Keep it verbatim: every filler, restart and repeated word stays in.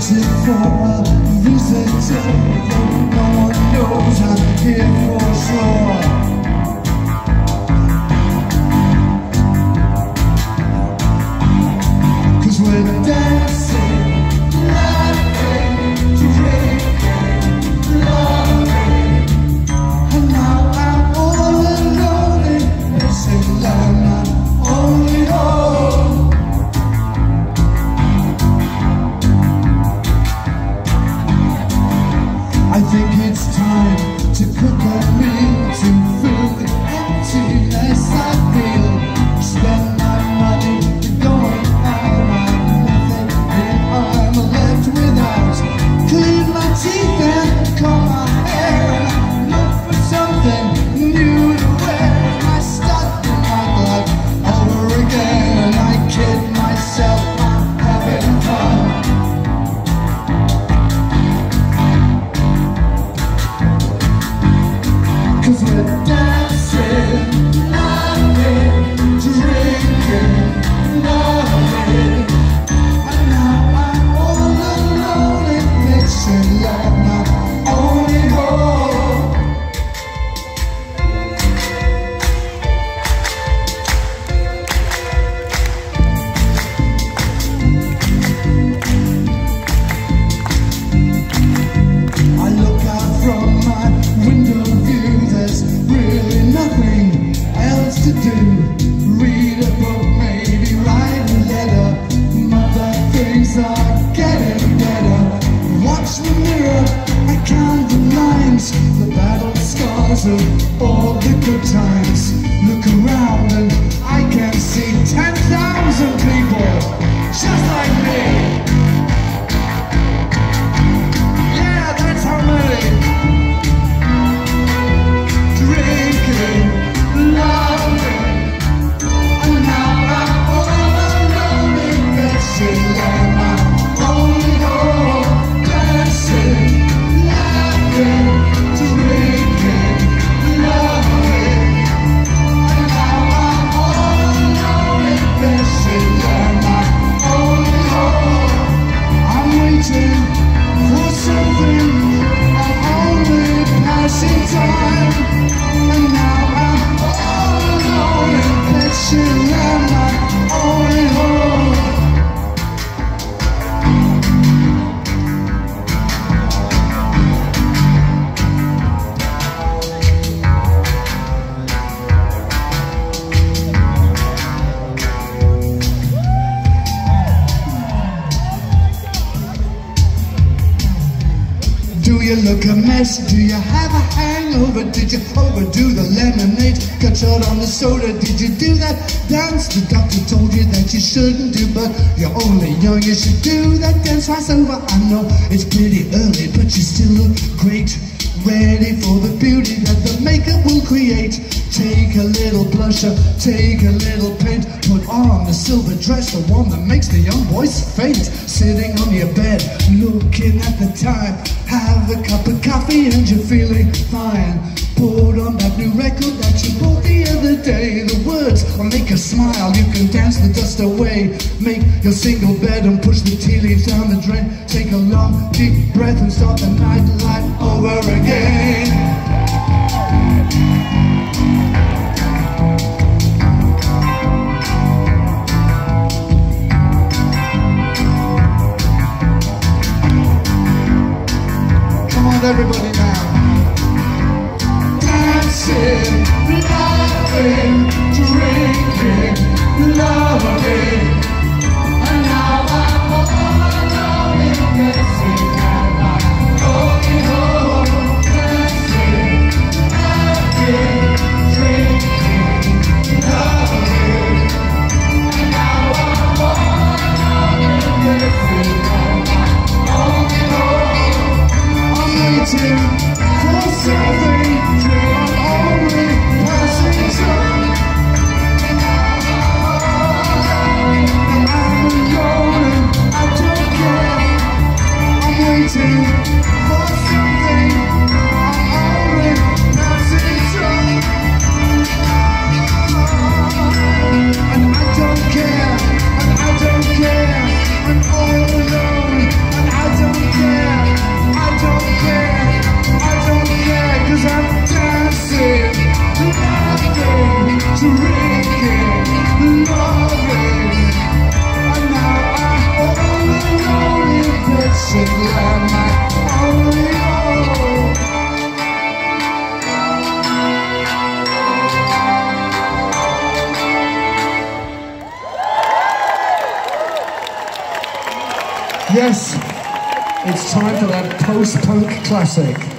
waiting for a visitor, but no one knows I'm here for sure. Cause we're dancing, laughing, drinking, loving, and now I'm all alone in this land, I'm only home. I think it's time to cook a meal to fill the emptiness I feel. Spend my money going out, I'm nothing and I'm left without. Clean my teeth and comb my hair, look for something new to wear. I start my life over again and I kid myself I'm having fun. Cause we're dancing, laughing, drinking, loving, and now I'm all alone in Dixieland, my only home. I look out from my window view, there's really nothing else to do. Read a book, maybe write a letter. Mother, things are getting better. Watch the mirror, I count the lines, the battle scars of all the good times. Look around and I can see ten thousand people just like me. Yeah, that's how many. Drinking, loving, and now I'm all alone in Dixieland, my only home. Dancing, laughing, drinking, loving, and now I'm all alone in Dixieland, my only home. I'm waiting for something, I'm only passing time. And now I'm all alone in Dixieland, my only home. Do you look a mess? Do you have a hangover? Did you overdo the lemonade? Got short on the soda? Did you do that dance the doctor told you that you shouldn't do? But you're only young, you should do that dance twice over. I know it's pretty early, but you still look great. Ready for the beauty that the makeup will create. Take a little blusher, take a little paint, put on the silver dress, the one that makes the young boys faint. Sitting on your bed, looking at the time, have a cup of coffee and you're feeling fine. Put on that new record that you bought the other day. The words will make you smile, you can dance the dust away. Make your single bed and push the tea leaves down the drain. Take a long deep breath and start the night life over again. Everybody now. Dancing, laughing, drinking, loving, and now I'm all alone in Dixieland, my only home. Dancing, laughing, drinking. Yes, it's time for that post-punk classic.